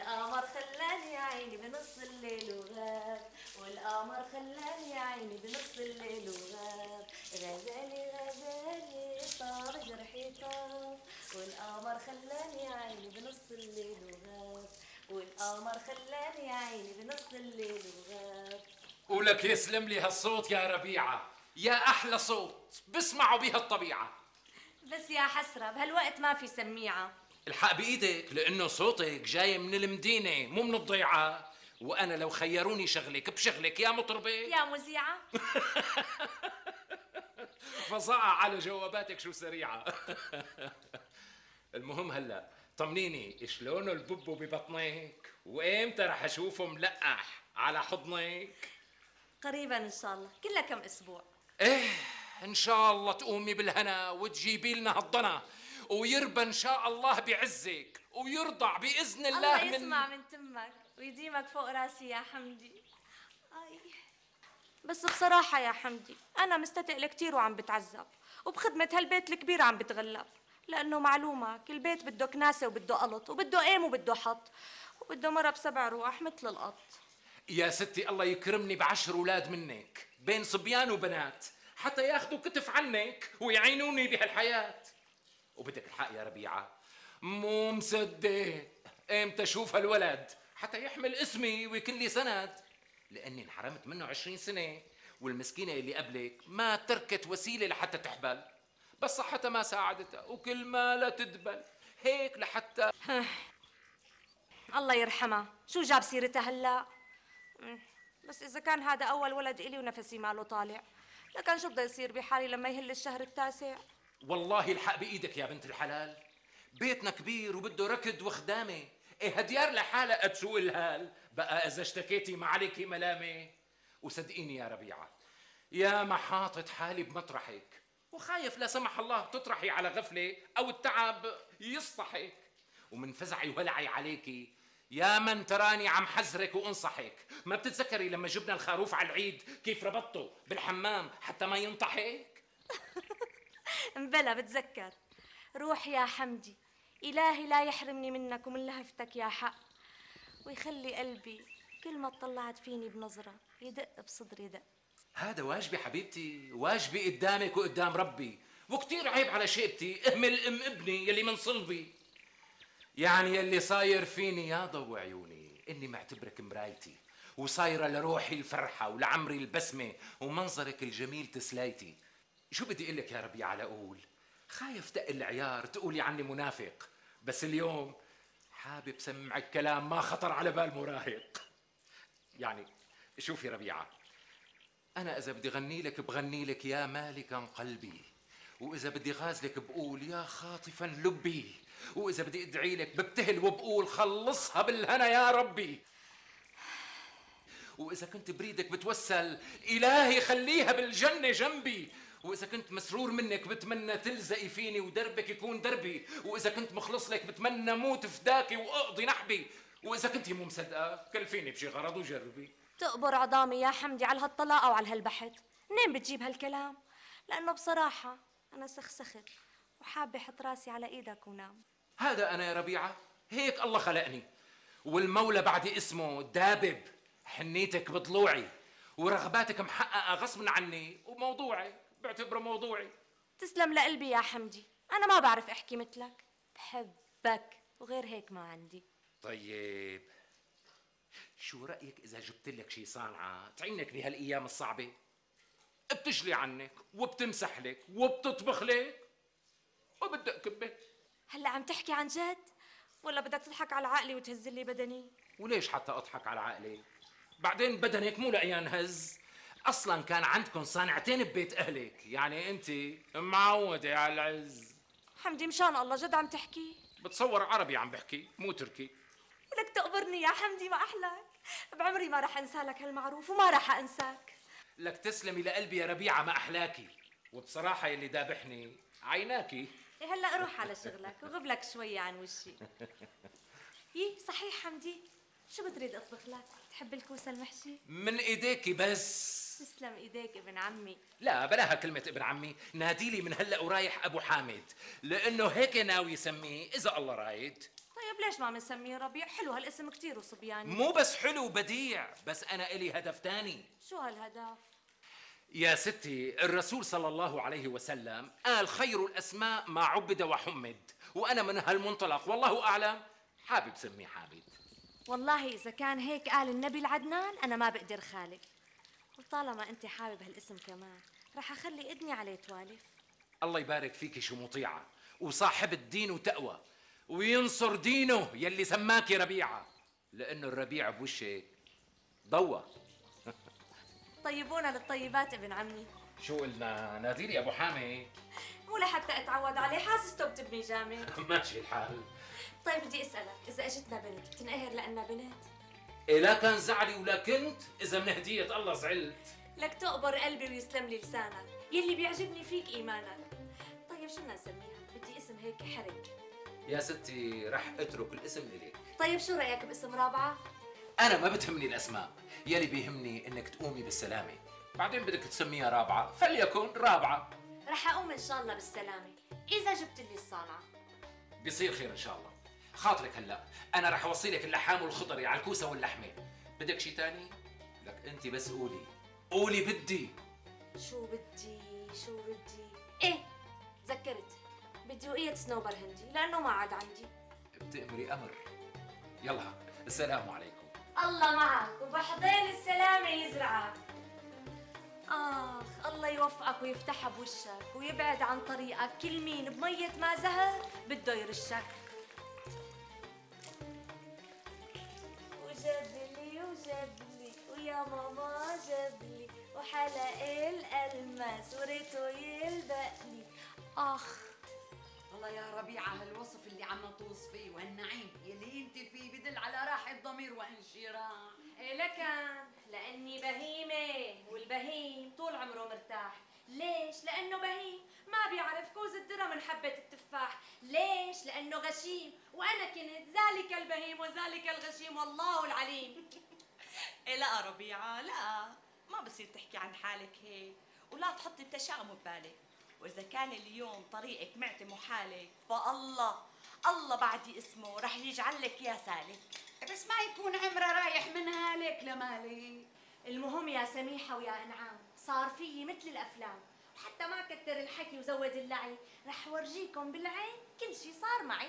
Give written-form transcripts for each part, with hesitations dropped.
والقمر خلاني يا عيني بنص الليل وغاب، والقمر خلاني يا عيني بنص الليل وغاب، غزالي غزالي طار جرحي طار، والقمر خلاني يا عيني بنص الليل وغاب، والقمر خلاني يا عيني بنص الليل وغاب. ولك يسلم لي هالصوت يا ربيعة، يا أحلى صوت بسمعوا بيها الطبيعة. بس يا حسرة بهالوقت ما في سميعة. الحق بإيدك لأنه صوتك جاي من المدينة مو من الضيعة، وأنا لو خيروني شغلك بشغلك يا مطربة يا مذيعة. فظاعة على جواباتك شو سريعة. المهم هلا طمنيني شلونه الببو ببطنك، وإمتى رح أشوفه ملقح على حضنك؟ قريبا إن شاء الله، كلها كم أسبوع. إيه إن شاء الله تقومي بالهنا وتجيبي لنا هالضنا، ويربى إن شاء الله بعزك ويرضع بإذن الله. الله يسمع من تمك ويديمك فوق راسي يا حمدي. أي بس بصراحة يا حمدي أنا مستتقلة كتير وعم بتعذب، وبخدمة هالبيت الكبير عم بتغلب، لأنه معلومة كل بيت بده كناسة وبده قلط وبده قيم وبده حط وبده مرة بسبع رواح مثل القط. يا ستي الله يكرمني ب10 أولاد منك بين صبيان وبنات حتى ياخذوا كتف عنك ويعينوني بهالحياة. وبدك الحق يا ربيعة، مو مصدق امتى اشوف هالولد حتى يحمل اسمي ويكون لي سند، لاني انحرمت منه 20 سنة، والمسكينة اللي قبلك ما تركت وسيلة لحتى تحبل، بس صحتها ما ساعدتها وكل ما لا تدبل هيك لحتى. الله يرحمها، شو جاب سيرتها هلا؟ بس إذا كان هذا أول ولد إلي ونفسي ماله طالع، لكن شو بده يصير بحالي لما يهل الشهر التاسع؟ والله الحق بإيدك يا بنت الحلال، بيتنا كبير وبده ركض وخدامة، إيه هديار لحالها تسوق الهال، بقى إذا اشتكيتي ما عليكي ملامة. وصدقيني يا ربيعة، يا ما حاطط حالي بمطرحك وخايف لا سمح الله تطرحي على غفلة أو التعب يصطحك، ومن فزعي وهلعي عليكي يا من تراني عم حذرك وانصحك. ما بتتذكري لما جبنا الخروف على العيد كيف ربطته بالحمام حتى ما ينطحك؟ مبلا بتذكر. روح يا حمدي، إلهي لا يحرمني منك ومن لهفتك يا حق، ويخلي قلبي كل ما اطلعت فيني بنظرة يدق بصدري دق. هذا واجبي حبيبتي، واجبي قدامك وقدام ربي، وكتير عيب على شيبتي اهمل ام ابني يلي من صلبي. يعني يلي صاير فيني يا ضو عيوني اني معتبرك مرايتي، وصايرة لروحي الفرحة ولعمري البسمة ومنظرك الجميل تسلايتي. شو بدي اقول لك يا ربيعة لأقول؟ خايف دق العيار تقولي عني منافق، بس اليوم حابب سمعك كلام ما خطر على بال مراهق. يعني شوفي ربيعة، أنا إذا بدي غني لك بغني لك يا مالكا قلبي، وإذا بدي غازلك بقول يا خاطفا لبي، وإذا بدي أدعي لك ببتهل وبقول خلصها بالهنا يا ربي، وإذا كنت بريدك بتوسل إلهي خليها بالجنة جنبي، وإذا كنت مسرور منك بتمنى تلزقي فيني ودربك يكون دربي، وإذا كنت مخلص لك بتمنى موت فداكي وأقضي نحبي، وإذا كنت مو مصدقة كلفيني بشي غرض وجربي. تقبر عظامي يا حمدي على هالطلاق أو على هالبحث، منين بتجيب هالكلام؟ لأنه بصراحة أنا سخسخت وحابة أحط راسي على إيدك ونام. هذا أنا يا ربيعة، هيك الله خلقني، والمولى بعد اسمه دابب حنيتك بضلوعي، ورغباتك محققة غصب عني، وموضوعي بعتبره موضوعي. تسلم لقلبي يا حمدي، أنا ما بعرف أحكي مثلك، بحبك وغير هيك ما عندي. طيب شو رأيك إذا جبت لك شي صانعة تعينك بهالأيام الصعبة، بتجلي عنك وبتمسح لك وبتطبخ لك وبدك كبة؟ هلا عم تحكي عن جد ولا بدك تضحك على عقلي وتهزلي بدني؟ وليش حتى أضحك على عقلي؟ بعدين بدنك مو لقيان هز، أصلاً كان عندكم صانعتين ببيت أهلك، يعني أنت معودة على العز. حمدي مشان الله جد عم تحكي؟ بتصور عربي عم بحكي مو تركي. ولك تقبرني يا حمدي ما أحلاك، بعمري ما رح أنسى لك هالمعروف وما رح أنساك. لك تسلمي لقلبي يا ربيعة ما أحلاكي، وبصراحة يلي دابحني عيناكي. إيه هلا روح على شغلك وغب لك شوية عن وشي. يي صحيح حمدي، شو بتريد أطبخ لك؟ تحب الكوسة المحشي؟ من إيديكي بس. تسلم إيديك ابن عمي. لا بلاها كلمة ابن عمي، ناديلي من هلأ ورايح أبو حامد، لأنه هيك ناوي يسميه إذا الله رايد. طيب طيب ليش ما بنسميه ربيع؟ حلو هالاسم كتير وصبياني. مو بس حلو وبديع، بس أنا إلي هدف تاني. شو هالهدف؟ يا ستي، الرسول صلى الله عليه وسلم قال خير الأسماء ما عبد وحمد، وأنا من هالمنطلق والله أعلم حابب سميه حامد. والله إذا كان هيك قال النبي العدنان أنا ما بقدر خالف، وطالما أنت حابب هالاسم كمان رح أخلي إذني عليه توالف. الله يبارك فيكي شو مطيعة وصاحب الدين وتقوى، وينصر دينه يلي سماكي ربيعة، لأنه الربيع بوشك ضوى. طيبونا للطيبات ابن عمي. شو قلنا؟ ناديلي أبو حامد. مو لحتى أتعود عليه، حاسسته بتبني جامد. ماشي الحال. طيب بدي أسألك، إذا أجتنا بنت بتنقهر لأنها بنت؟ إيه لا كان زعلي ولا كنت إذا من هدية الله زعلت. لك تقبر قلبي ويسلم لي لسانك، يلي بيعجبني فيك إيمانك. طيب شو بدنا نسميها؟ بدي اسم هيك حرج. يا ستي رح اترك الاسم إليك. طيب شو رأيك باسم رابعة؟ أنا ما بتهمني الأسماء، يلي بيهمني إنك تقومي بالسلامة، بعدين بدك تسميها رابعة فليكن رابعة. رح أقوم إن شاء الله بالسلامة، إذا جبت لي الصانعة. بيصير خير إن شاء الله. خاطرك هلا، أنا رح أوصي لك اللحام والخضري على الكوسة واللحمة. بدك شي تاني؟ لك أنت بس قولي بدي. شو بدي؟ إيه تذكرت، بدي وقية صنوبر هندي لأنه ما عاد عندي. بتأمري أمر. يلا السلام عليكم. الله معك وبحضين السلامة يزرعك. آخ الله يوفقك ويفتحها بوشك ويبعد عن طريقك كل مين بمية ما زهر بده يرشك. وجابلي ويا ماما جابلي وحلق الألماس وريته يلبقلي. آخ والله يا ربيعة هالوصف اللي عم نطوس فيه وهالنعيم يلي انت فيه بدل على راحة ضمير وانشراح. إيه لكن لأني بهيمة، والبهيم طول عمره مرتاح. ليش؟ لأنه بهيم ما بيعرف كوز الذرة من حبة التفاح. ليش؟ لأنه غشيم، وأنا كنت ذلك البهيم وذلك الغشيم والله العليم. إيه لا ربيعة، لا ما بصير تحكي عن حالك هيك، ولا تحطي التشاؤم ببالك. وإذا كان اليوم طريقك معتم وحالك الله بعد اسمه رح يجعل لك يا سالك. بس ما يكون عمره رايح من هالك لمالك. المهم يا سميحة ويا أنعام صار فيي مثل الأفلام، وحتى ما كتر الحكي وزود اللعي رح ورجيكم بالعين كل شي صار معي.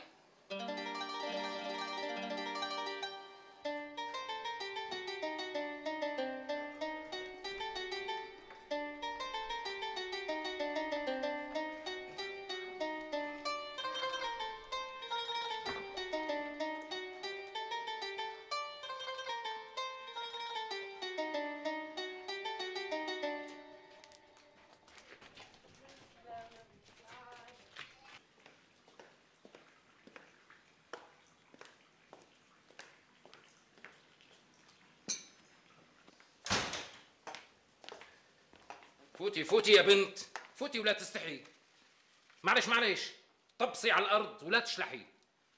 فوتي يا بنت، فوتي ولا تستحي. معلش طبسي على الأرض ولا تشلحي.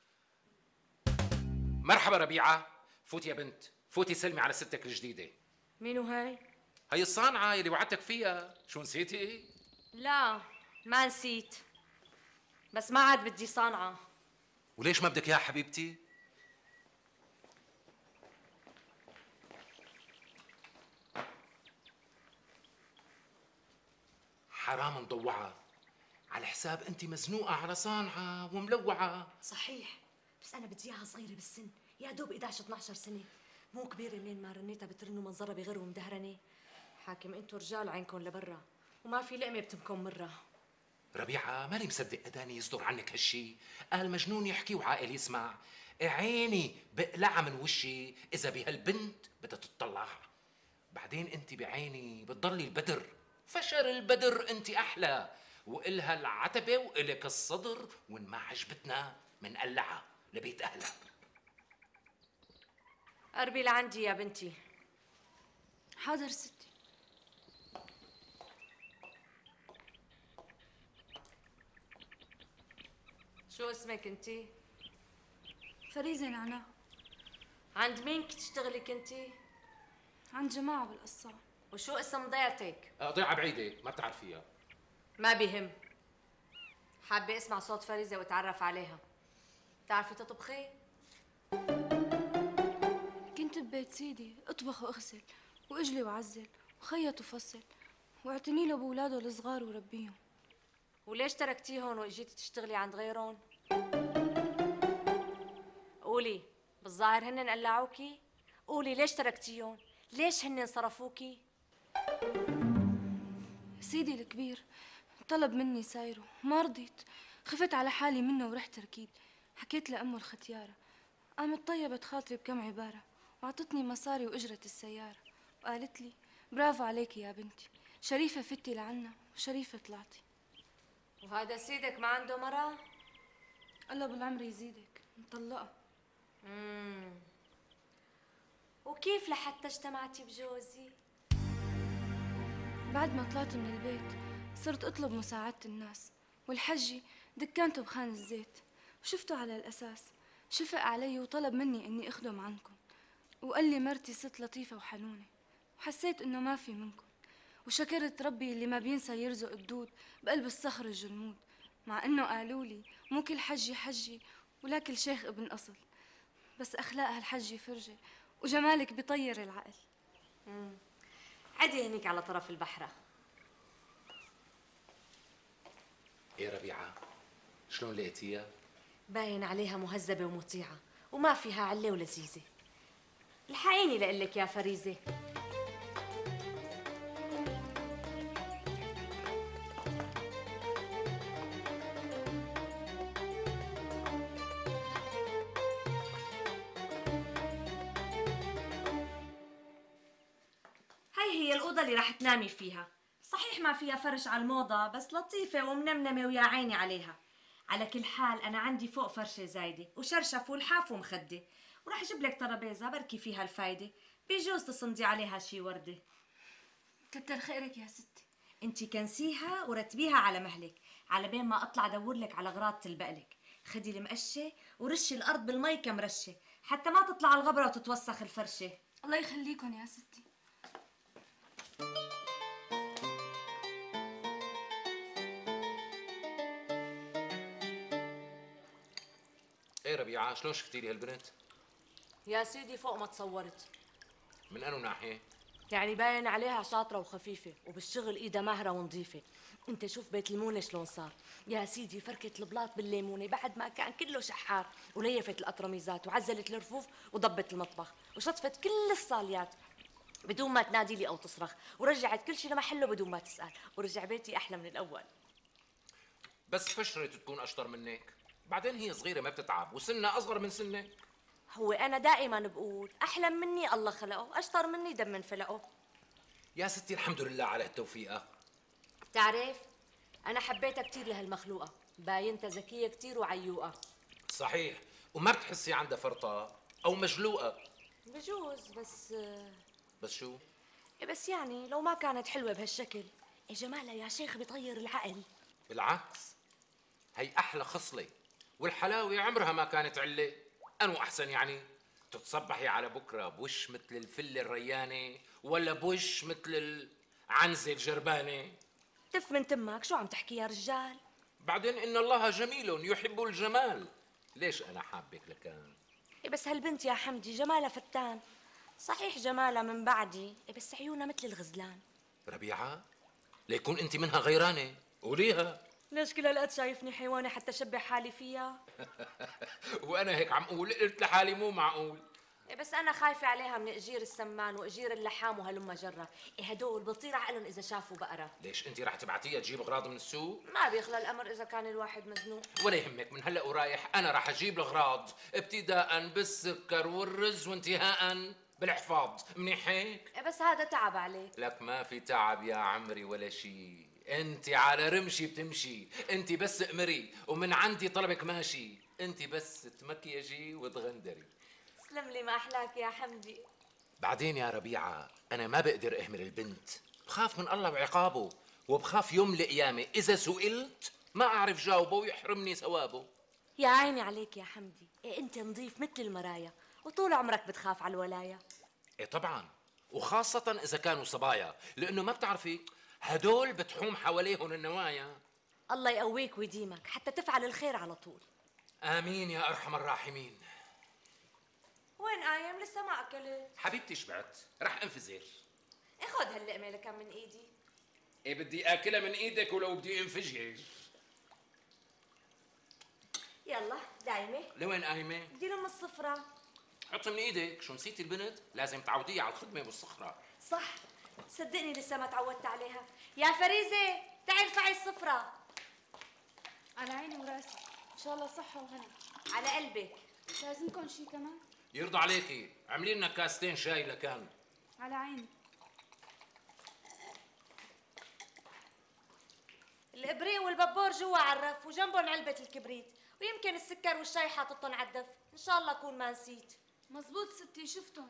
مرحبا ربيعة. فوتي يا بنت، فوتي سلمي على ستك الجديدة. مينو هاي؟ هي الصانعة يلي وعدتك فيها، شو نسيتي؟ لا ما نسيت، بس ما عاد بدي صانعة. وليش ما بدك اياها حبيبتي؟ حرام مضوعة، على حساب انت مزنوقة على صانعة وملوعة. صحيح، بس أنا بدي إياها صغيرة بالسن، يا دوب 11 12 سنة، مو كبيرة منين ما رنيتها بترن ومنظرها بغير ومدهرنة. حاكم انتو رجال عينكم لبرا، وما في لقمة بتمكم مرة. ربيعة ماني مصدق أداني يصدر عنك هالشي، قال مجنون يحكي وعاقل يسمع. عيني بقلعها من وشي إذا بهالبنت بدها تطلع. بعدين أنت بعيني بتضلي البدر، فشر البدر أنت أحلى، وإلها العتبة وإلك الصدر، وإن ما عجبتنا منقلعها لبيت أهلها. قربي لعندي يا بنتي. حاضر ستي. شو اسمك انتي؟ فريزة نعناع. عند مين تشتغلي كنتي؟ عند جماعة بالقصة. وشو اسم ضيعتك؟ ضيعة بعيدة ما بتعرفيها. ما بيهم، حابة اسمع صوت فريزة واتعرف عليها. بتعرفي تطبخي؟ كنت ببيت سيدي اطبخ واغسل واجلي وعزل وخيط وفصل واعتني له بولاده الصغار وربيهم. وليش تركتيهم واجيتي تشتغلي عند غيرهم؟ قولي، بالظاهر هن قلعوكي؟ قولي ليش تركتيهم؟ ليش هن صرفوكي؟ سيدي الكبير طلب مني سايره ما رضيت، خفت على حالي منه ورحت ركيد. حكيت لأمه الختيارة، قامت طيبت خاطري بكم عبارة وعطتني مصاري وأجرة السيارة وقالت لي برافو عليكي يا بنتي، شريفة فتي لعنا وشريفة طلعتي. وهذا سيدك ما عنده مرة؟ الله بالعمر يزيدك مطلقة. وكيف لحتى اجتمعتي بجوزي؟ بعد ما طلعت من البيت صرت أطلب مساعدة الناس، والحجي دكانته بخان الزيت وشفته على الأساس، شفق علي وطلب مني إني أخدم عنكم، وقال لي مرتي ست لطيفة وحنونة، وحسيت إنه ما في منكم، وشكرت ربي اللي ما بينسى يرزق الدود بقلب الصخر الجلمود، مع إنه قالوا لي مو كل حجي حجي ولا كل شيخ ابن أصل، بس أخلاق هالحجي فرجة وجمالك بيطير العقل. عدي هنيك على طرف البحرة. ايه ربيعة، شلون لقيتيها؟ باين عليها مهذبة ومطيعة وما فيها علة ولذيذة. الحقيني لقلك يا فريزة. هي الأوضة اللي رح تنامي فيها. صحيح ما فيها فرش على الموضة بس لطيفة ومنمنمة ويا عيني عليها. على كل حال أنا عندي فوق فرشة زايدة وشرشف والحاف ومخدة، ورح أجيب لك ترابيزة بركي فيها الفايدة، بيجوز تصندي عليها شي وردة. كتر خيرك يا ستي. انتي كنسيها ورتبيها على مهلك على بين ما أطلع أدور لك على أغراض تلبقلك. خدي المقشة ورشي الأرض بالمي كم رشة حتى ما تطلع الغبرة وتتوسخ الفرشة. الله يخليكن يا ستي. ايه ربيعة، شلون شفتي لي هالبنت؟ يا سيدي فوق ما تصورت. من أنو ناحية؟ يعني باين عليها شاطرة وخفيفة وبالشغل ايدها ماهرة ونظيفة. انت شوف بيت المونة شلون صار يا سيدي، فركت البلاط بالليمونة بعد ما كان كله شحار، وليفت الأطرميزات وعزلت الرفوف وضبت المطبخ وشطفت كل الصاليات بدون ما تنادي لي أو تصرخ، ورجعت كل شيء لمحله بدون ما تسأل، ورجع بيتي أحلى من الأول. بس فشرت تكون أشطر منك، بعدين هي صغيرة ما بتتعب وسنها أصغر من سنك. هو أنا دائما بقول أحلى مني الله خلقه، أشطر مني دم من فلقه. يا ستي الحمد لله على التوفيقة. بتعرف أنا حبيتها كتير لهالمخلوقة، باينتها ذكية كتير وعيوقة. صحيح، وما بتحسي عندها فرطة أو مجلوقة. بجوز بس شو؟ بس يعني لو ما كانت حلوة بهالشكل، جمالها يا شيخ بيطير العقل. بالعكس، هي أحلى خصلة، والحلاوة عمرها ما كانت علة. أنو أحسن يعني تتصبحي على بكرة بوش مثل الفلة الريانة ولا بوش مثل العنزة الجربانة؟ تف من تمك، شو عم تحكي يا رجال؟ بعدين إن الله جميل يحب الجمال، ليش أنا حابك لكان؟ بس هالبنت يا حمدي جمالها فتان. صحيح جمالها من بعدي، بس عيونها مثل الغزلان. ربيعة، ليكون أنت منها غيرانة قوليها. ليش كل هالقد شايفني حيوانة حتى شبه حالي فيها؟ وأنا هيك عم أقول، قلت لحالي مو معقول. بس أنا خايفة عليها من أجير السمان وأجير اللحام وهلم جرة. هدول بطير عقلهم إذا شافوا بقرة. ليش أنت رح تبعتيها تجيب أغراض من السوق؟ ما بيخلى الأمر إذا كان الواحد مزنوق. ولا يهمك، من هلا ورايح أنا رح أجيب الأغراض، ابتداء بالسكر والرز وانتهاء بالحفاض، منيح هيك؟ بس هذا تعب عليك. لك ما في تعب يا عمري ولا شيء، أنت على رمشي بتمشي، أنت بس أمري ومن عندي طلبك ماشي، أنت بس تمكيجي وتغندري. تسلم لي ما أحلاك يا حمدي. بعدين يا ربيعة، أنا ما بقدر أهمل البنت، بخاف من الله وعقابه، وبخاف يوم القيامة إذا سئلت ما أعرف جاوبه ويحرمني ثوابه. يا عيني عليك يا حمدي، أنت نظيف مثل المرايا وطول عمرك بتخاف على الولاية. إيه طبعاً، وخاصة إذا كانوا صبايا، لأنه ما بتعرفي هدول بتحوم حواليهم النوايا. الله يقويك ويديمك حتى تفعل الخير على طول. آمين يا أرحم الراحمين. قايم؟ لسه ما اكلت. حبيبتي شبعت، رح انفجر. اخذ هاللقمه لكم من ايدي. ايه بدي اكلها من ايدك ولو بدي انفجر. يلا دايمه. لوين قايمه؟ بدي لم الصفرة. حطي من ايدك، شو نسيتي البنت؟ لازم تعوديها على الخدمه والصخره. صح، صدقني لسه ما تعودت عليها. يا فريزه تعي ارفعي الصفرة. على عيني وراسي، ان شاء الله صحة وهنا. على قلبك. لازمكم شي كمان؟ يرضى عليكي، اعملي لنا كاستين شاي لكان. على عيني. الابريق والبابور جوا على الرف وجنبهم علبة الكبريت، ويمكن السكر والشاي حاططهم على الدف، ان شاء الله اكون ما نسيت. مزبوط ستي، شفتهم.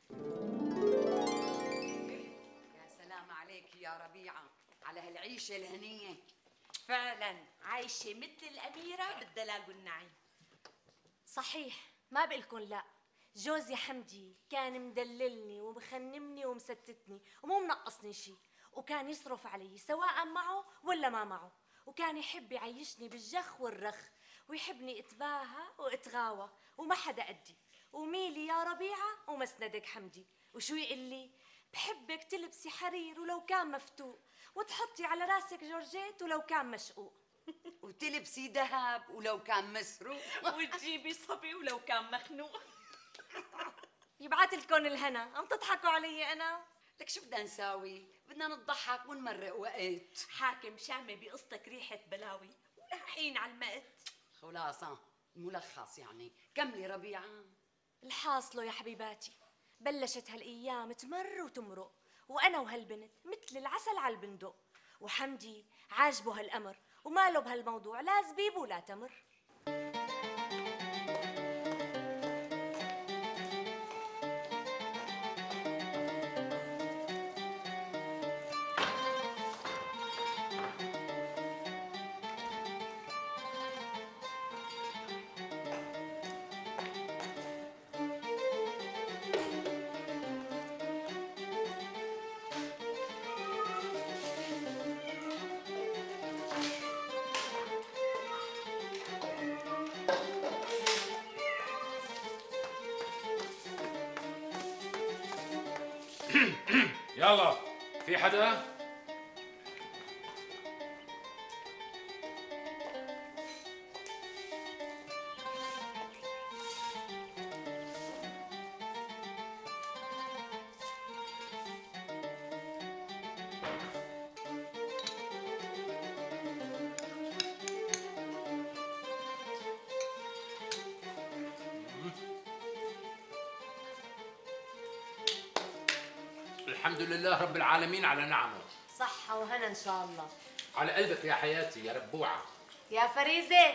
يا سلام عليك يا ربيعة على هالعيشة الهنية. فعلا عايشة مثل الأميرة بالدلال والنعيم. صحيح، ما بقلكن لا. جوزي حمدي كان مدللني ومخنمني ومستتني ومو منقصني شي، وكان يصرف علي سواء معه ولا ما معه، وكان يحب يعيشني بالجخ والرخ، ويحبني اتباهى واتغاوى وما حدا قدي، وميلي يا ربيعة ومسندك حمدي. وشو يقول لي؟ بحبك تلبسي حرير ولو كان مفتوق، وتحطي على راسك جورجيت ولو كان مشقوق، وتلبسي ذهب ولو كان مسروق، وتجيبي صبي ولو كان مخنوق. يبعت لكم الهنا. عم تضحكوا علي انا؟ لك شو بدنا نساوي؟ بدنا نضحك ونمرق وقت. حاكم شامة بقصتك ريحة بلاوي ولاحين على المقت. خلاصة ملخص يعني. كملي ربيعة. الحاصله يا حبيباتي، بلشت هالايام تمر وتمرق، وانا وهالبنت مثل العسل على البندق، وحمدي عاجبه هالامر وماله بهالموضوع لا زبيب ولا تمر. يلا، في حدا؟ الحمد لله رب العالمين على نعمه. صحة وهنا ان شاء الله. على قلبك يا حياتي يا ربوعه. يا فريزة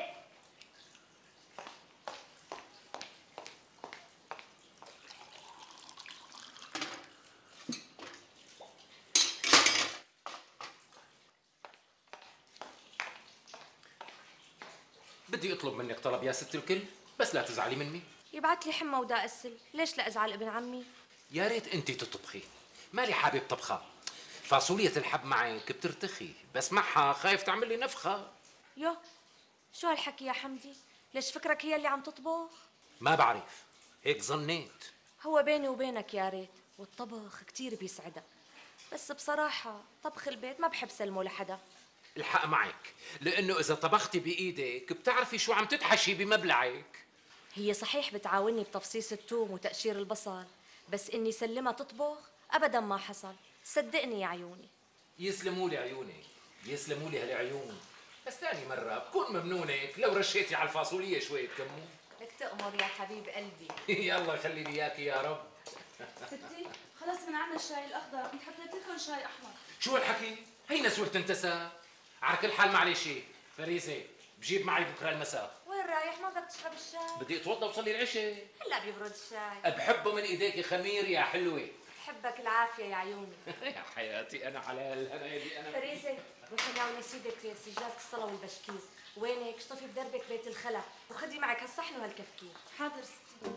بدي اطلب منك طلب يا ست الكل، بس لا تزعلي مني. يبعت لي حمى وداء السل، ليش لا ازعل ابن عمي؟ يا ريت انت تطبخي، مالي حابب طبخه. فاصولية الحب معك بترتخي، بس معها خايف تعمل لي نفخه. يو، شو هالحكي يا حمدي؟ ليش فكرك هي اللي عم تطبخ؟ ما بعرف، هيك ظنيت. هو بيني وبينك يا ريت، والطبخ كتير بيسعدها، بس بصراحة طبخ البيت ما بحب سلمه لحدا. الحق معك، لانه اذا طبختي بايدك بتعرفي شو عم تدحشي بمبلعك. هي صحيح بتعاوني بتفصيص الثوم وتقشير البصل، بس اني سلمها تطبخ ابدا ما حصل، صدقني يا عيوني. يسلموا لي عيونك، يسلموا لي هالعيون، بس ثاني مرة بكون ممنونك لو رشيتي على الفاصولية شوية كمون. لك تأمر يا حبيب قلبي. يلا خلي لي اياكي يا رب. ستي خلص من عنا الشاي الاخضر، بدي حطيت لكم شاي احمر. شو هالحكي؟ هي نسوة تنتسى. على كل حال معلش، فريسة بجيب معي بكره المساء. وين رايح؟ ما بدك تشرب الشاي؟ بدي اتوضى وصلي العشاء. هلا بيبرد الشاي. بحبه من ايديك خمير يا حلوة. بحبك العافية يا عيوني. يا حياتي انا على الهنا اللي انا. فريزة روحي ناولي سيدك سجادة الصلاة والبشكير، وينك شطفي بدربك بيت الخلا، وخدي معك هالصحن وهالكفكير. حاضر ستي.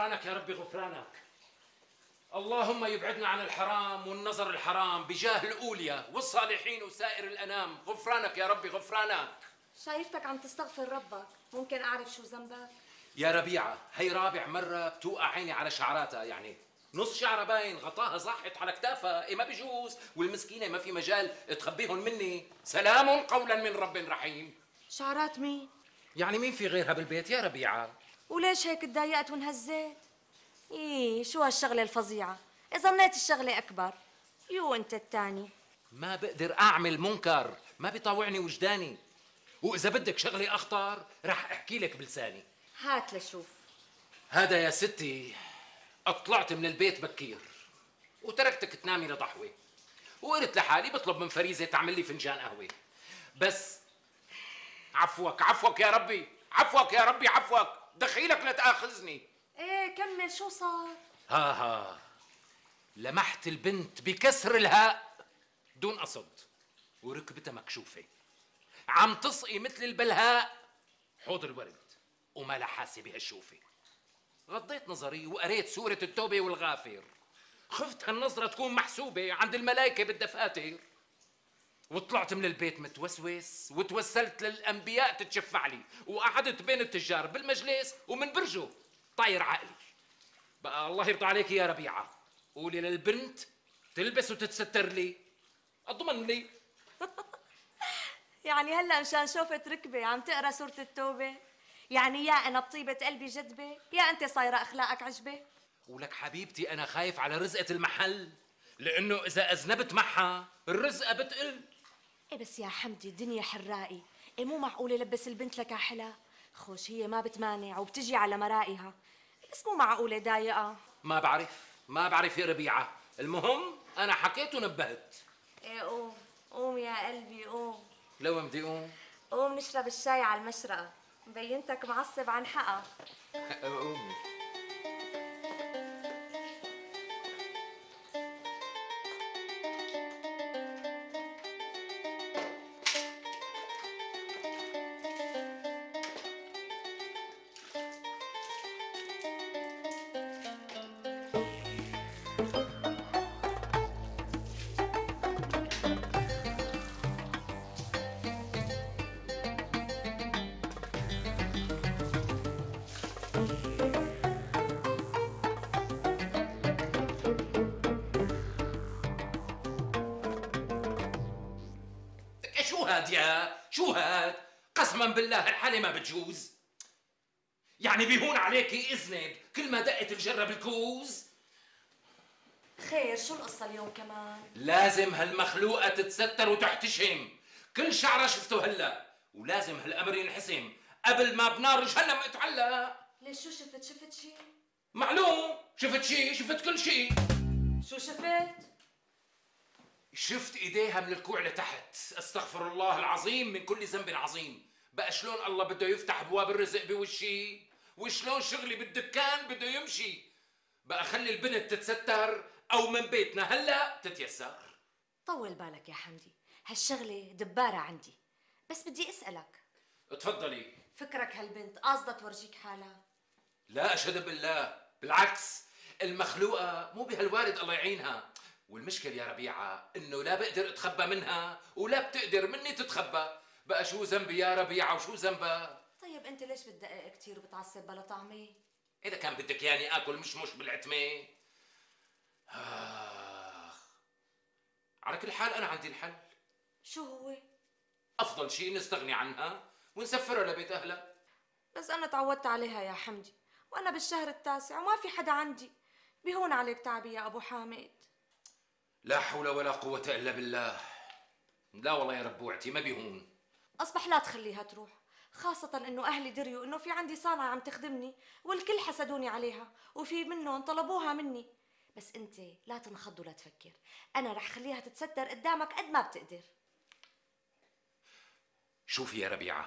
غفرانك يا ربي غفرانك. اللهم يبعدنا عن الحرام والنظر الحرام بجاه الأولياء والصالحين وسائر الأنام. غفرانك يا ربي غفرانك. شايفتك عم تستغفر ربك، ممكن أعرف شو ذنبك؟ يا ربيعة هي رابع مرة بتوقع عيني على شعراتها، يعني نص شعرها باين غطاها صحت على كتافها. إيه ما بيجوز، والمسكينة ما في مجال تخبيهم مني. سلام قولا من رب رحيم. شعرات مين؟ يعني مين في غيرها بالبيت يا ربيعة؟ وليش هيك تضايقت وانهزيت؟ إيه شو هالشغلة الفظيعة؟ إذا ظنيت الشغلة أكبر. يو أنت التاني. ما بقدر أعمل منكر، ما بيطاوعني وجداني. وإذا بدك شغلة أخطر رح أحكي لك بلساني. هات لشوف. هذا يا ستي طلعت من البيت بكير وتركتك تنامي لضحوة، وقلت لحالي بطلب من فريزة تعمل لي فنجان قهوة. بس عفوك يا ربي، عفوك يا ربي، عفوك، دخيلك لا تآخذني. إيه كمل شو صار؟ ها لمحت البنت بكسر الهاء دون قصد، وركبتها مكشوفة عم تسقي مثل البلهاء حوض الورد وما لها حاسة بهالشوفة. غضيت نظري وقريت سورة التوبة والغافر. خفت هالنظرة تكون محسوبة عند الملائكة بالدفاتر، وطلعت من البيت متوسوس وتوسلت للأنبياء تتشفع لي، وقعدت بين التجار بالمجلس ومن برجه طاير عقلي. بقى الله يرضى عليك يا ربيعة، قولي للبنت تلبس وتتستر لي، أضمن لي. يعني هلا مشان شوفت ركبة عم تقرا سورة التوبة؟ يعني يا أنا بطيبة قلبي جدبة، يا أنت صايرة أخلاقك عجبة؟ ولك حبيبتي أنا خايف على رزقة المحل، لأنه إذا أذنبت معها الرزقة بتقل. إيه بس يا حمدي الدنيا حرائي، إيه مو معقولة لبس البنت لكاحلة؟ خوش هي ما بتمانع وبتجي على مرائها، بس مو معقولة ضايقة. ما بعرف يا ربيعة، المهم أنا حكيت ونبهت. إيه قوم قوم يا قلبي قوم. لوين بدي أقوم؟ قوم نشرب الشاي على المشرقة، مبينتك معصب عن حقها. قومي. شو هاد؟ قسما بالله الحالة ما بتجوز. يعني بيهون عليكي اذنب كل ما دقت الجرة بالكوز. خير شو القصة اليوم كمان؟ لازم هالمخلوقة تتستر وتحتشم، كل شعرة شفته هلا، ولازم هالأمر ينحسم قبل ما بنار جهنم اتعلق. ليش شو شفت شي؟ معلوم شفت شي، شفت كل شي. شو شفت؟ شفت ايديها من الكوع لتحت، استغفر الله العظيم من كل ذنب عظيم. بقى شلون الله بده يفتح ابواب الرزق بوشي، وشلون شغلي بالدكان بده يمشي. بقى خلي البنت تتستر او من بيتنا هلا تتيسر. طول بالك يا حمدي، هالشغلة دبارة عندي، بس بدي اسألك. اتفضلي. فكرك هالبنت قاصدة تورجيك حالها؟ لا اشهد بالله، بالعكس المخلوقة مو بهالوارد الله يعينها. والمشكل يا ربيعة انه لا بقدر اتخبى منها ولا بتقدر مني تتخبى. بقى شو ذنبي يا ربيعة وشو ذنبها؟ طيب انت ليش بتدقق كثير وبتعصب بلا طعمه؟ اذا كان بدك ياني اكل مش بالعتمة. على كل حال انا عندي الحل. شو هو؟ افضل شيء نستغني عنها ونسفرها لبيت اهلها. بس انا تعودت عليها يا حمدي، وانا بالشهر التاسع وما في حدا عندي، بيهون عليك تعبي يا ابو حامد. لا حول ولا قوة الا بالله. لا والله يا ربوعتي ما بيهون. اصبح لا تخليها تروح، خاصة انه اهلي دريوا انه في عندي صانعة عم تخدمني، والكل حسدوني عليها، وفي منهم طلبوها مني. بس انت لا تنخض ولا تفكر، انا رح خليها تتستر قدامك قد ما بتقدر. شوفي يا ربيعة،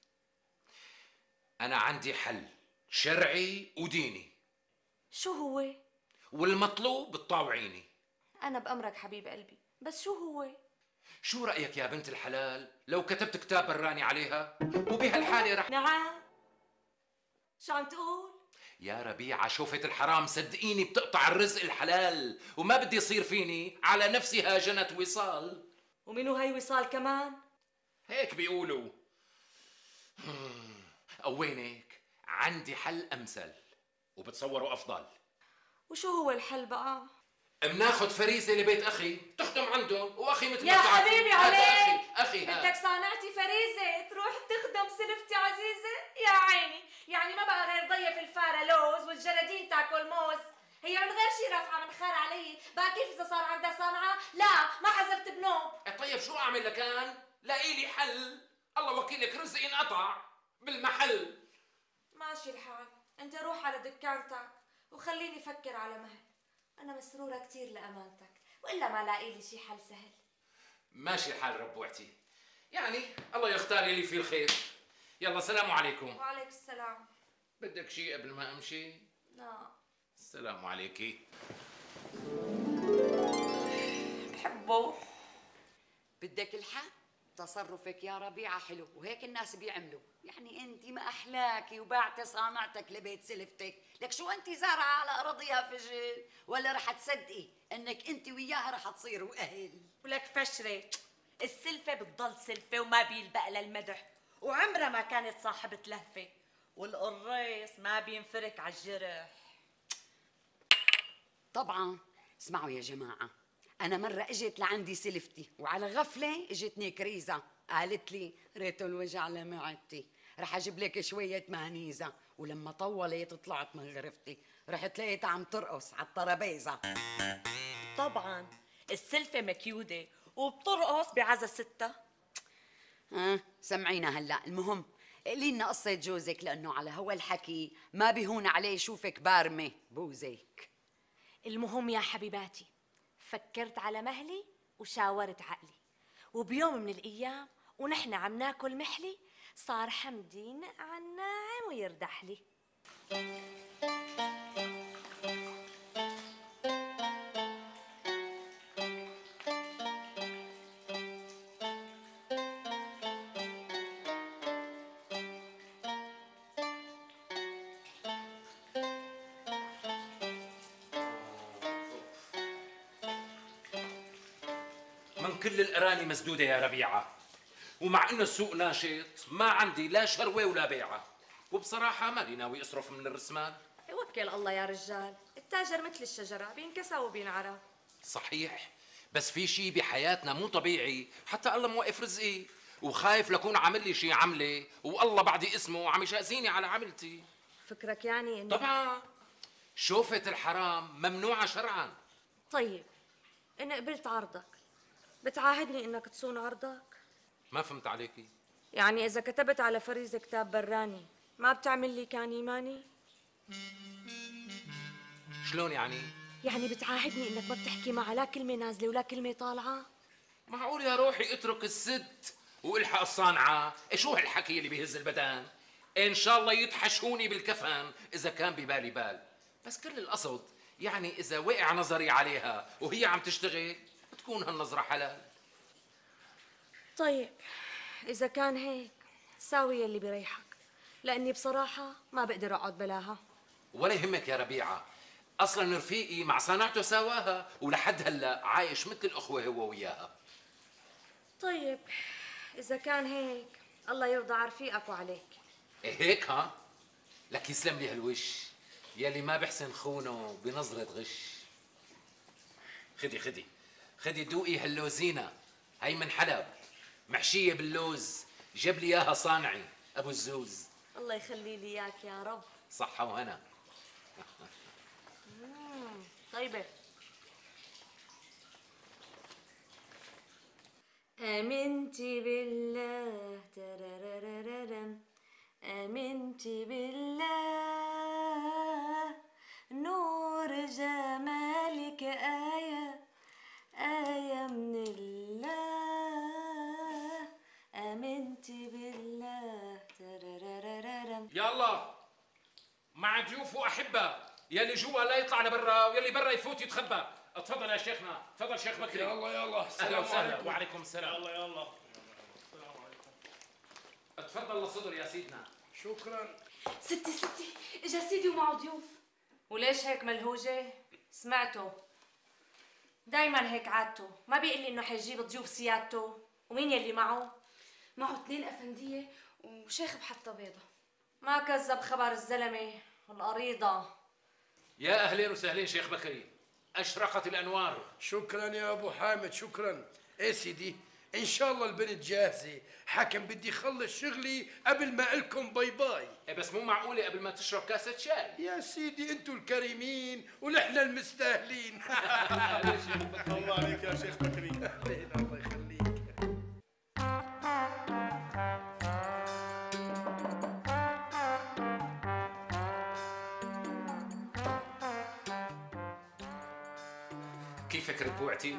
أنا عندي حل شرعي وديني. شو هو؟ والمطلوب تطاوعيني. أنا بأمرك حبيب قلبي، بس شو هو؟ شو رأيك يا بنت الحلال لو كتبت كتاب براني عليها وبهالحالة رح... نعم؟ شو عم تقول؟ يا ربيعة شوفة الحرام صدقيني بتقطع الرزق الحلال، وما بدي يصير فيني على نفسها جنة وصال. ومنو هي وصال كمان؟ هيك بيقولوا. وينك؟ عندي حل أمثل وبتصوروا أفضل. وشو هو الحل بقى؟ بناخد فريسة لبيت أخي تخدم عندهم، وأخي مثل يا ما بتعرفي. حبيبي هذا عليك، أخي بدك صانعتي فريزة تروح تخدم سلفتي عزيزة؟ يا عيني، يعني ما بقى غير ضيف الفارة لوز والجرادين تاكل موز. هي من غير شي رافعة من خار علي، بقى كيف إذا صار عندها صنعة؟ لا ما حزرت بنوم. طيب شو أعمل لكان؟ لاقي لي حل، الله وكيلك رزقي انقطع بالمحل. ماشي الحال، انت روح على دكانتك وخليني افكر على مهل. انا مسرورة كتير لأمانتك، وإلا ما لاقي لي شي حل سهل. ماشي الحال ربوعتي، يعني الله يختار لي فيه الخير. يلا سلام عليكم. وعليك السلام. بدك شيء قبل ما امشي؟ لا. السلام عليكي. بحبه. بدك الحق؟ تصرفك يا ربيعة حلو، وهيك الناس بيعملوا. يعني انت ما احلاكي وبعتي صانعتك لبيت سلفتك، لك شو انت زارعة على اراضيها فجل؟ ولا رح تصدقي انك انت وياها رح تصيروا اهل؟ ولك فشرة، السلفة بتضل سلفة وما بيلبق للمدح، وعمرها ما كانت صاحبة لهفة، والقريص ما بينفرك على الجرح. طبعا. اسمعوا يا جماعة، أنا مرة إجت لعندي سلفتي وعلى غفلة إجتني كريزة، قالت لي ريت الوجع لمعدتي، رح أجيب لك شوية مهنيزة. ولما طولت طلعت من غرفتي، رحت لقيتها عم ترقص على الترابيزة. طبعا السلفة مكيودة وبترقص بعزا ستة. سمعينا هلا. المهم قولي لنا قصة جوزك، لأنه على هوا الحكي ما بيهون عليه يشوفك بارمة بوزك. المهم يا حبيباتي، فكرت على مهلي وشاورت عقلي، وبيوم من الأيام ونحن عم ناكل محلي صار حمدي ينق على الناعم ويردح لي. من كل الأراني مسدودة يا ربيعة، ومع إنه السوق ناشط ما عندي لا شروة ولا بيعة، وبصراحة مالي ناوي أصرف من الرسمال. توكل الله يا رجال، التاجر مثل الشجرة بينكسى وبينعرى. صحيح، بس في شي بحياتنا مو طبيعي، حتى الله موقف رزقي وخايف لكون عامل لي شي عملة والله بعدي اسمه عم يجازيني على عملتي. فكرك يعني إنه طبعا شوفة الحرام ممنوعة شرعا. طيب إن قبلت عرضك بتعاهدني إنك تصون عرضك؟ ما فهمت عليكي. يعني إذا كتبت على فريزة كتاب براني ما بتعمل لي كان إيماني؟ شلون يعني؟ يعني بتعاهدني إنك ما بتحكي معها لا كلمة نازلة ولا كلمة طالعة؟ معقول يا روحي اترك الست والحق الصانعة؟ شو هالحكي اللي بيهز البدن؟ ان شاء الله يتحشوني بالكفن اذا كان ببالي بال، بس كل القصد يعني اذا وقع نظري عليها وهي عم تشتغل بتكون هالنظرة حلال. طيب إذا كان هيك ساوي اللي بريحك، لأني بصراحة ما بقدر أقعد بلاها. ولا يهمك يا ربيعة، اصلا رفيقي مع صنعته سواها ولحد هلا عايش مثل الاخوة هو وياها. طيب إذا كان هيك الله يرضى على رفيقك وعليك. إيه هيك ها؟ لك يسلم لي هالوش يلي ما بحسن خونه بنظرة غش. خدي دوقي هاللوزينة، هي من حلب محشية باللوز، جاب لي اياها صانعي ابو الزوز. الله يخلي لي إياك يا رب. صحة وهنا. طيبة. آمنت بالله ترارارارم، آمنت بالله نور جمالك آية من الله، آمنت بالله ترارارارم. يلا مع ضيوف واحبه، يلي جوا لا يطلع لبرا ويلي برا يفوت يتخبى. اتفضل يا شيخنا، تفضل شيخ بكري. يلا اهلا وسهلا. وعليكم السلام. يلا اتفضل لصدر يا سيدنا. شكرا. ستي اجا سيدي ومعه ضيوف. وليش هيك ملهوجة؟ سمعته دايما هيك عادته، ما بيقول لي انه حيجيب ضيوف سيادته. ومين يلي معه؟ معه 2 أفندية وشيخ بحطة بيضة. ما كذب خبر الزلمة القريضة. يا اهلين وسهلين شيخ بكري، اشرقت الانوار. شكرا يا ابو حامد شكرا. ايه سيدي ان شاء الله البنت جاهزه، حكم بدي اخلص شغلي قبل ما الكم باي باي. إيه بس مو معقوله قبل ما تشرب كاسه شاي. يا سيدي انتوا الكريمين ونحن المستاهلين. الله عليك يا شيخ بكري. الله يخليك. كيفك ربوعتي؟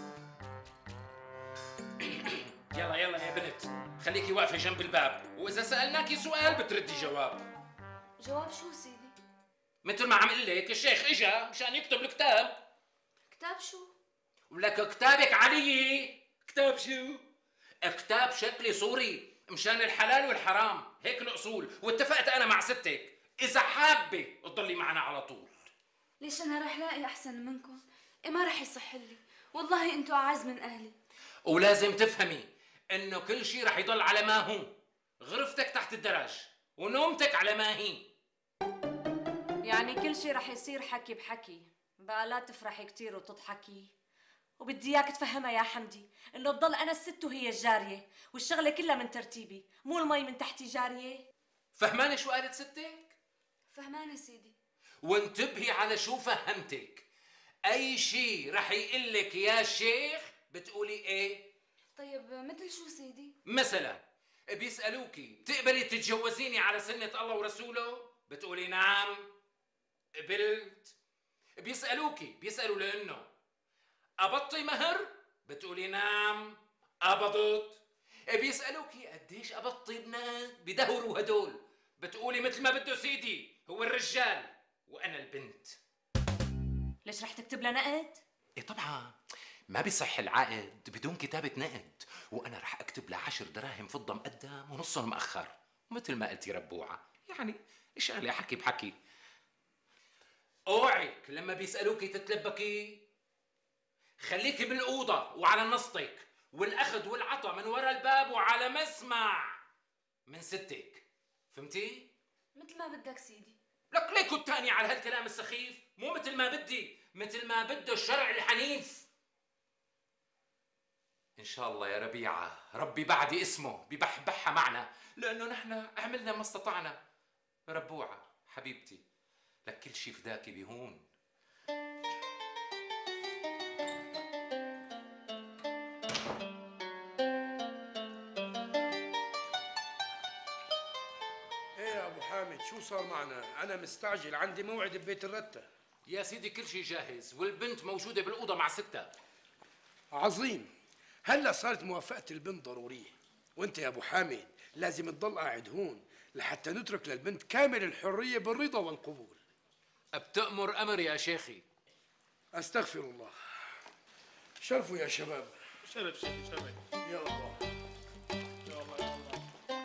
يلا يلا يا بنت، خليكي واقفة جنب الباب، وإذا سألناكي سؤال بتردي جواب. جواب شو سيدي؟ مثل ما عم قل لك الشيخ إجا مشان يكتب الكتاب. كتاب شو؟ ولك كتابك علي. كتاب شو؟ كتاب شكلي صوري مشان الحلال والحرام، هيك الأصول، واتفقت أنا مع ستك إذا حابة تضلي معنا على طول. ليش أنا رح لاقي أحسن منكم؟ إيه ما رح يصح لي، والله أنتوا أعز من أهلي. ولازم تفهمي إنه كل شيء رح يضل على ما هو، غرفتك تحت الدرج ونومتك على ما هي. يعني كل شي رح يصير حكي بحكي، بقى لا تفرحي كتير وتضحكي. وبدي اياك تفهمها يا حمدي انه بضل انا الست وهي الجاريه، والشغله كلها من ترتيبي، مو المي من تحتي جاريه. فهماني شو قالت ستك؟ فهمانة سيدي. وانتبهي على شو فهمتك. اي شيء رح يقلك يا شيخ بتقولي ايه. طيب مثل شو سيدي؟ مثلا بيسألوكي بتقبلي تتجوزيني على سنة الله ورسوله؟ بتقولي نعم قبلت. بيسألوا لأنه قبضتي مهر؟ بتقولي نعم قبضت. بيسألوكي قديش قبضتي بنات؟ بدهروا هدول، بتقولي مثل ما بده سيدي، هو الرجال وأنا البنت. ليش رح تكتب لنا نقد؟ إيه طبعا ما بيصح العقد بدون كتابة نقد، وأنا رح أكتب ل10 دراهم فضة مقدم ونصهم مأخر، مثل ما قلتي ربوعة، يعني شغلة حكي بحكي. اوعك لما بيسألوكي تتلبكي، خليكي بالأوضة وعلى نصتك، والأخذ والعطا من ورا الباب وعلى مسمع من ستك، فهمتي؟ مثل ما بدك سيدي. لك ليكوا التاني على هالكلام السخيف، مو مثل ما بدي، مثل ما بده الشرع الحنيف. إن شاء الله يا ربيعة ربي بعد اسمه ببحبحها معنا، لأنه نحن عملنا ما استطعنا. ربوعة حبيبتي لك كل شي فداكي بيهون. ايه يا ابو حامد شو صار معنا؟ انا مستعجل عندي موعد ببيت الرتة. يا سيدي كل شي جاهز، والبنت موجودة بالأوضة مع ستها. عظيم. هلا صارت موافقة البنت ضرورية، وانت يا ابو حامد لازم تضل قاعد هون لحتى نترك للبنت كامل الحرية بالرضا والقبول. بتأمر أمر يا شيخي. استغفر الله. شرفوا يا شباب. شرف شيخي شرف. يا الله يا الله يا الله.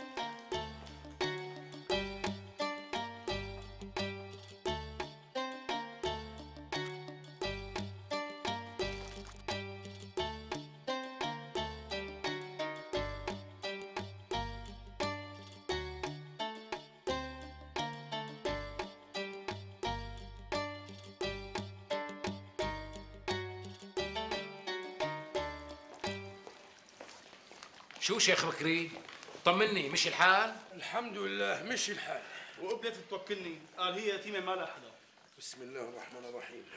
شو شيخ بكري؟ طمني مش الحال؟ الحمد لله مشي الحال. وقبلت توكلني، قال هي يتيمه ما لها حدا. بسم الله الرحمن الرحيم.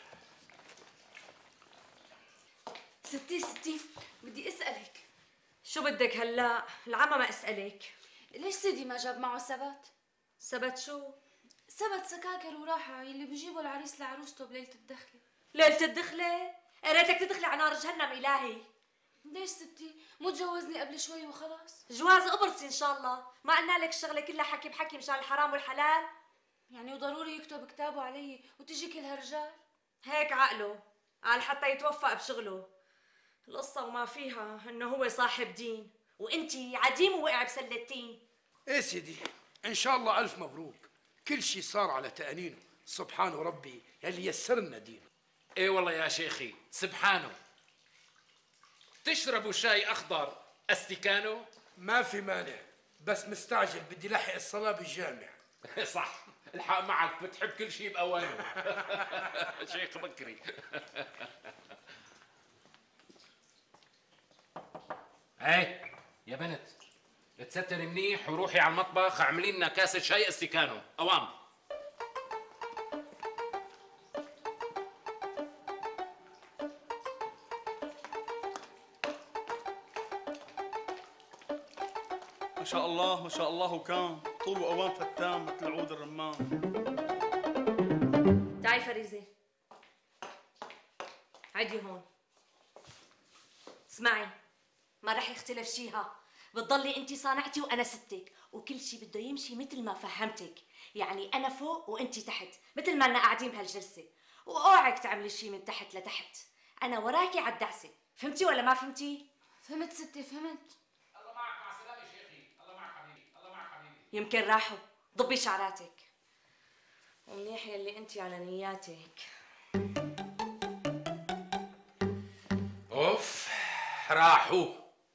ستي بدي اسألك، شو بدك هلا؟ العمى ما اسألك. ليش سيدي ما جاب معه سبت؟ سبت شو؟ سبت سكاكر وراحة يلي بيجيبوا العريس لعروسته بليلة الدخلة. ليلة الدخلة؟ يا ريتك تدخلي على نار جهنم إلهي. ليش ستي؟ مو تجوزني قبل شوي وخلاص؟ جواز قبرصي إن شاء الله، ما قلنا لك الشغلة كلها حكي بحكي مشان الحرام والحلال؟ يعني وضروري يكتب كتابه علي وتجي كل هالرجال؟ هيك عقله، قال حتى يتوفق بشغله. القصة وما فيها إنه هو صاحب دين، وإنتي عديم ووقع بسلة تين. ايه سيدي ان شاء الله الف مبروك. كل شيء صار على تأنينه، سبحان ربي يلي يسر لنا دينه. ايه والله يا شيخي سبحانه. تشربوا شاي اخضر استيكانو؟ ما في مانع، بس مستعجل بدي لحق الصلاة بالجامع. صح، الحق معك، بتحب كل شيء باوانه. شيخ بكري. هاي يا بنت، اتستري منيح وروحي على المطبخ اعملي لنا كاسه شاي استيكانو اوام. ما شاء الله ما شاء الله، وكان طول واوان فتان مثل عود الرمان. تعي فريزة، عدي هون. اسمعي، ما رح يختلف شيها، بتضلي انت صانعتي وانا ستك، وكل شي بده يمشي مثل ما فهمتك، يعني انا فوق وانت تحت، مثل ما لنا قاعدين بهالجلسه، واوعك تعملي شي من تحت لتحت، انا وراكي على الدعسه، فهمتي ولا ما فهمتي؟ فهمت ستي فهمت. الله معك، مع السلامه شيخي. الله معك حبيبي، الله معك حبيبي. يمكن راحوا، ضبي شعراتك، ومنيح يلي انت على نياتك. اوف راحوا.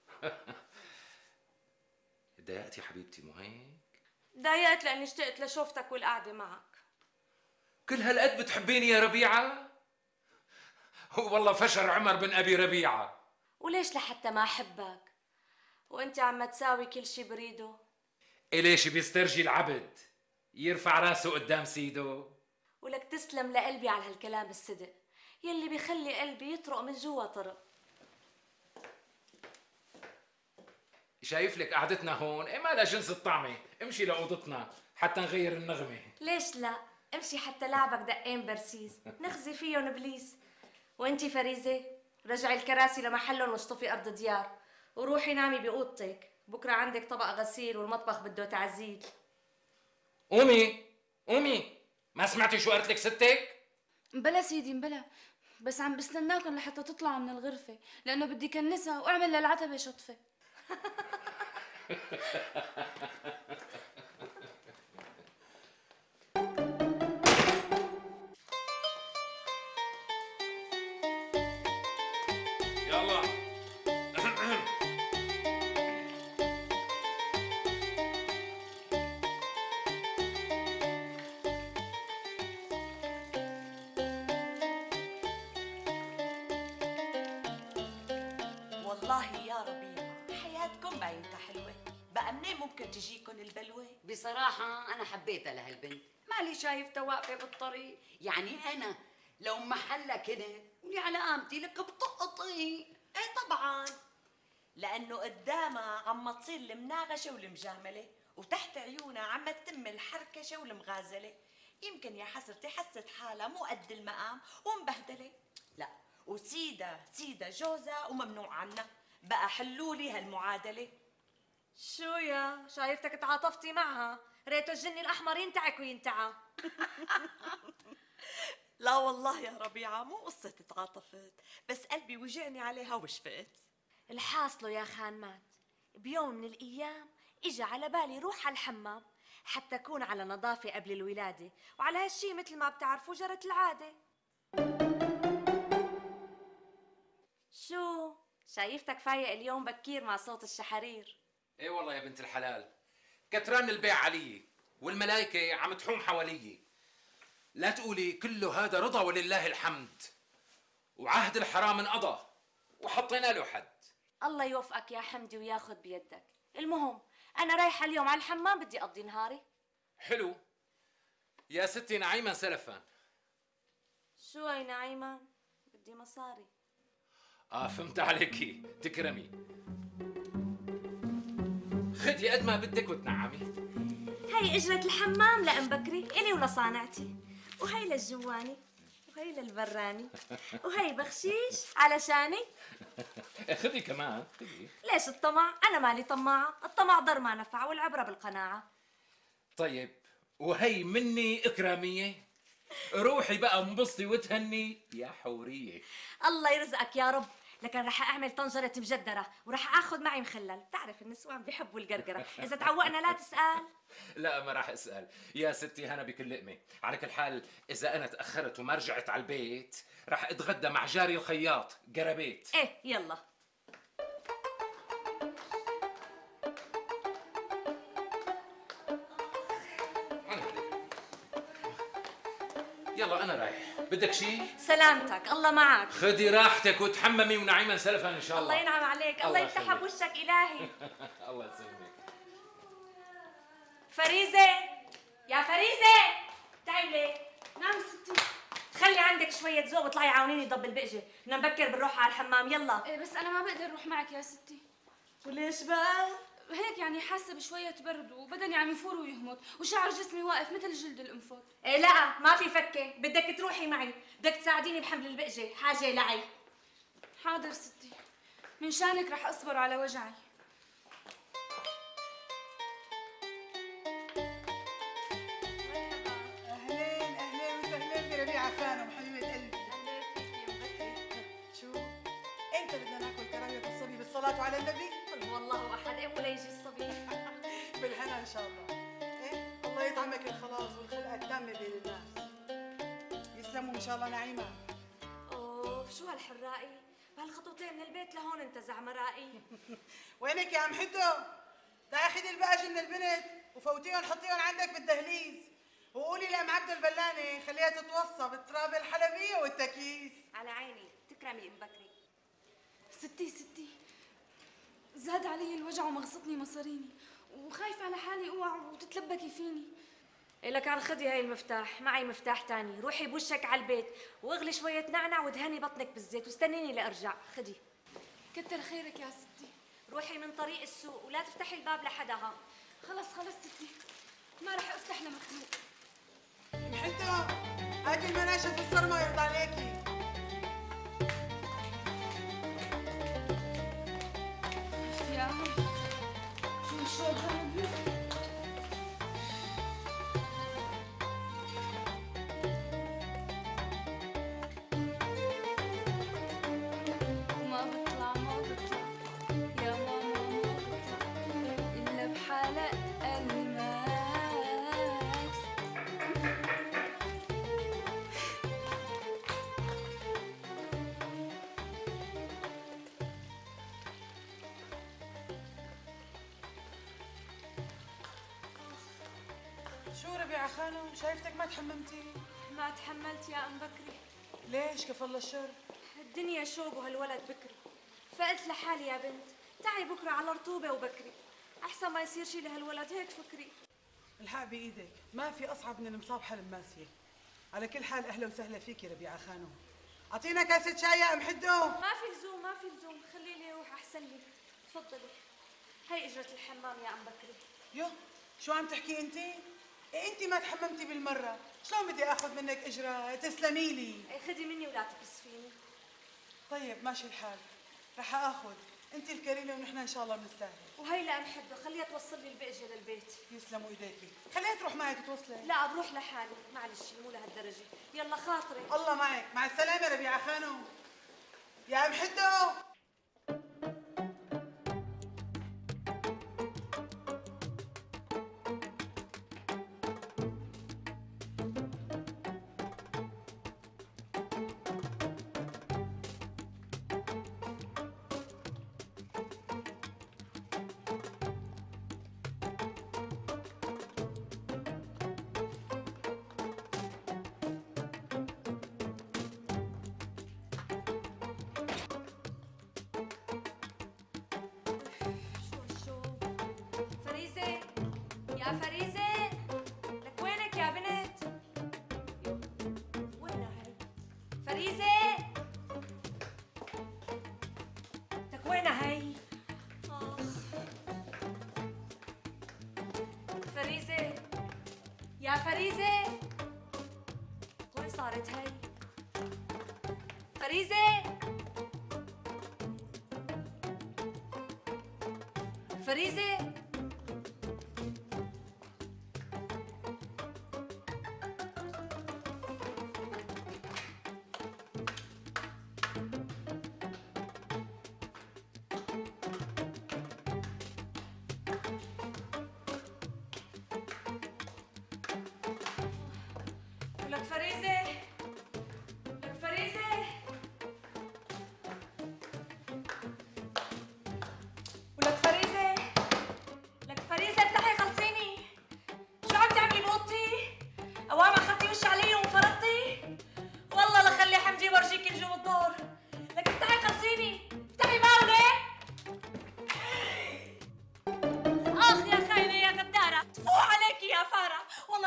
تضايقتي يا حبيبتي مو هيك؟ ضايقت لاني اشتقت لشوفتك والقعده معك. كل هالقد بتحبيني يا ربيعه؟ والله فشر عمر بن ابي ربيعه. وليش لحتى ما احبك وانت عم تساوي كل شي بريده؟ ليش بيسترجي العبد يرفع راسه قدام سيده؟ ولك تسلم لقلبي على هالكلام الصدق يلي بيخلي قلبي يطرق من جوا طرق. شايف لك قعدتنا هون، ايه مالها جنس الطعمه، امشي لاوضتنا حتى نغير النغمه. ليش لا؟ امشي حتى لعبك دقين برسيس نخزي فيهم بليس. وانتي فريزة رجعي الكراسي لمحلهم واشطفي ارض ديار، وروحي نامي باوضتك، بكره عندك طبق غسيل والمطبخ بده تعزيل. قومي قومي، ما سمعتي شو قالت لك ستك؟ مبلا سيدي مبلا، بس عم بستناكم لحتى تطلعوا من الغرفة، لأنه بدي كنسها وأعمل للعتبة شطفة. يلا. والله يا ربيع حياتكم باينتها حلوة، بقى منين ممكن تجيكم البلوة؟ بصراحة أنا حبيتها لهالبنت، مالي شايفتها واقفة بالطريق، يعني أنا لو محلها كنت ولي على قامتي لك بطقطي. ايه طبعا، لأنه قدامها عم تصير المناغشة والمجاملة، وتحت عيونها عم تتم الحركشة والمغازلة، يمكن يا حسرتي حست حالها مو قد المقام ومبهدلة. لا، وسيدة جوزها وممنوع عنا، بقى حلولي هالمعادلة. شو يا شايفتك تعاطفتي معها، ريتو الجن الاحمر ينتعك وينتعى. لا والله يا ربيعة مو قصة تعاطفت، بس قلبي وجعني عليها وشفقت. الحاصله يا خان مات، بيوم من الايام اجى على بالي روح على الحمام حتى اكون على نظافه قبل الولاده، وعلى هالشي مثل ما بتعرفوا جرت العاده. شو شايفتك فايق اليوم بكير مع صوت الشحرير؟ ايه والله يا بنت الحلال، كتران البيع علي والملايكة عم تحوم حوالي. لا تقولي كله هذا رضا ولله الحمد، وعهد الحرام انقضى وحطينا له حد. الله يوفقك يا حمدي وياخذ بيدك. المهم انا رايحه اليوم على الحمام، بدي اقضي نهاري. حلو يا ستي، نعيما سلفا. شو هي نعيما؟ بدي مصاري. فهمت عليكي، تكرمي. خدي قد ما بدك وتنعمي. هي اجرة الحمام لأم بكري الي ولصانعتي، وهي للجواني، وهي للبراني، وهي بخشيش علشاني. خدي كمان خدي. ليش الطمع؟ انا مالي طماعه، الطمع ضر ما نفع والعبره بالقناعه. طيب وهي مني إكرامية، روحي بقى انبسطي وتهني يا حورية. الله يرزقك يا رب، لكن رح اعمل طنجرة مجدرة ورح اخذ معي مخلل، بتعرف النسوان بيحبوا القرقرة، اذا تعوقنا لا تسأل. لا ما راح اسال يا ستي، هنا بكل لقمه. على كل حال اذا انا تاخرت وما رجعت على البيت راح اتغدى مع جاري الخياط قربيت. ايه يلا. يلا انا رايح، بدك شيء؟ سلامتك، الله معك. خدي راحتك وتحممي ونعيما سلفا ان شاء الله. الله ينعم عليك، الله يفتحها بوشك إلهي. الله يسلمك. فريزة يا فريزة، تعالي. نعم ستي. خلي عندك شوية ذوق وطلعي عاونيني ضب البقجة، بدنا نبكر بنروح على الحمام. يلا. إيه بس أنا ما بقدر أروح معك يا ستي. وليش بقى؟ هيك يعني حاسة بشوية برد وبدني عم يفور ويهمط وشعر جسمي واقف مثل جلد الأنفود. إيه لا ما في فكة، بدك تروحي معي، بدك تساعديني بحمل البقجة، حاجة لعي. حاضر ستي، من شانك رح أصبر على وجعي. اهلين اهلين وسهلين بربيعة خانم حبيبة قلبي. أهلا فيك يا مبكري. شو؟ امتى بدنا ناكل كرامة الصبي بالصلاة على النبي؟ قل هو الله أحد، إيه ولا يجي الصبي. بالهنا ان شاء الله. ايه الله يطعمك الخلاص والخلقة التامة بين الناس. يسلموا ان شاء الله نعيمة. أوف شو هالحرائي، بهالخطوتين من البيت لهون انتزع مرائي. وينك يا عم حدو؟ تعي خدي البقج من البنت وفوتيهم حطيهم عندك بالدهليز، وقولي لأم عبد البلاني خليها تتوصى بالتراب الحلبية والتكييس. على عيني، تكرمي ام بكري. ستي زاد علي الوجع ومغصتني مصاريني وخايفة على حالي اوعى وتتلبكي فيني. لك عن خدي هاي المفتاح، معي مفتاح تاني، روحي بوشك على البيت واغلي شوية نعنع ودهني بطنك بالزيت واستنيني لأرجع. خدي. كتر خيرك يا ستي. روحي من طريق السوق ولا تفتحي الباب لحدا. ها خلص ستي، ما رح افتح لمخلوق. ام حدو هاتي المناشف الصرمة يرضى عليكي. يا عم شو الشوق هذا؟ ما بطلع يا ماما، ما بطلع إلا بحلق الماس. شو ربيعة خانم شايفتك ما تحممتي؟ ما تحملت يا ام بكري. ليش كفى الله الشر؟ الدنيا شوق وهالولد بكري، فقلت لحالي يا بنت تعي بكره على رطوبة وبكري، أحسن ما يصير شي لهالولد، هيك فكري. الحق بإيدك، ما في أصعب من المصابحة الماسية. على كل حال أهلا وسهلا فيكي ربيعة خانم. أعطينا كاسة شاي يا أم حدو. ما في لزوم ما في لزوم، خليني أروح أحسن لي. تفضلي، هي إجرة الحمام يا أم بكري. يو شو عم تحكي أنت؟ إيه أنت ما تحممتي بالمرة، شلون بدي آخذ منك إجرة؟ تسلمي لي. خدي مني ولا تكسفيني. طيب ماشي الحال، رح آخذ، أنت الكريمة ونحن إن شاء الله بنستاهل. وهي لأم حدو خليها توصل لي البقجة للبيت. يسلموا إيديكي، خليها تروح معي تتوصلي. لا بروح لحالي، معلش مو لهالدرجة. يلا خاطري. الله معك، مع السلامة ربيعة خانم. يا أم حدو. يا فريزة، لك وينك يا بنت؟ وينها هي؟ فريزة، لك وينها هي؟ فريزة، يا فريزة، وين صارت هي؟ فريزة، فريزة.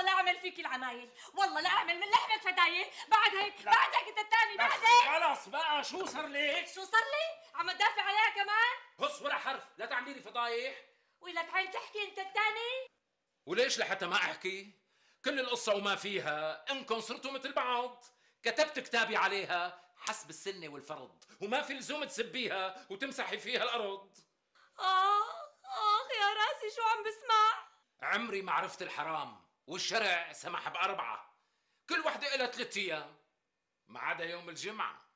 لا اعمل فيك العمايل، والله لا اعمل من لحمك فدايل. بعد هيك انت الثاني بعد هيك. خلص بقى، شو صار لك؟ شو صار لي؟ عم تدافع عليها كمان؟ هص ولا حرف، لا تعملي لي فضايح. ولك عين تحكي انت الثاني؟ وليش لحتى ما احكي؟ كل القصة وما فيها انكم صرتوا مثل بعض، كتبت كتابي عليها حسب السنة والفرض، وما في لزوم تسبيها وتمسحي فيها الأرض. يا راسي شو عم بسمع؟ عمري ما عرفت الحرام، والشرع سمح ب4، كل وحدة إلها 3 أيام ما عدا يوم الجمعة.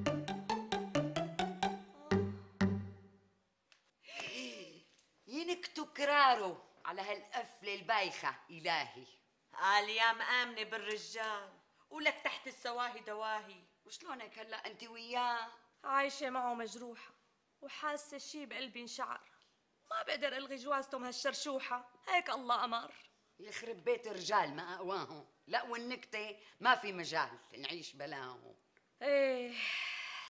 ينكتوا كرارو على هالقفلة البايخة إلهي. قال يا مآمنة بالرجال ولك تحت السواهي دواهي. وشلونك هلا أنت وياه؟ عايشة معه مجروحة وحاسة شي بقلبي انشعر، ما بقدر ألغي جوازتهم هالشرشوحة، هيك الله أمر. يخرب بيت الرجال ما أقواهم، لا والنكتة ما في مجال نعيش بلاهم. ايه